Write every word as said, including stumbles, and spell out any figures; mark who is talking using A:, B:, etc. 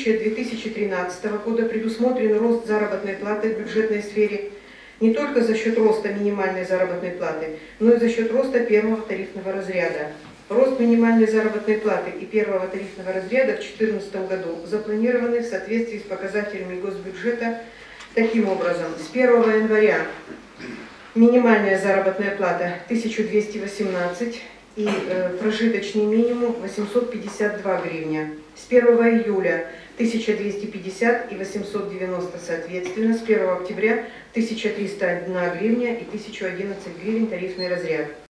A: бюджете две тысячи тринадцатого года предусмотрен рост заработной платы в бюджетной сфере не только за счет роста минимальной заработной платы, но и за счет роста первого тарифного разряда. Рост минимальной заработной платы и первого тарифного разряда в две тысячи четырнадцатом году запланированы в соответствии с показателями госбюджета таким образом. С первого января минимальная заработная плата тысяча двести восемнадцать и э, прожиточный минимум восемьсот пятьдесят два гривня. С первого июля тысяча двести пятьдесят и восемьсот девяносто соответственно. С первого октября тысяча триста одна гривня и тысяча одиннадцать гривен тарифный разряд.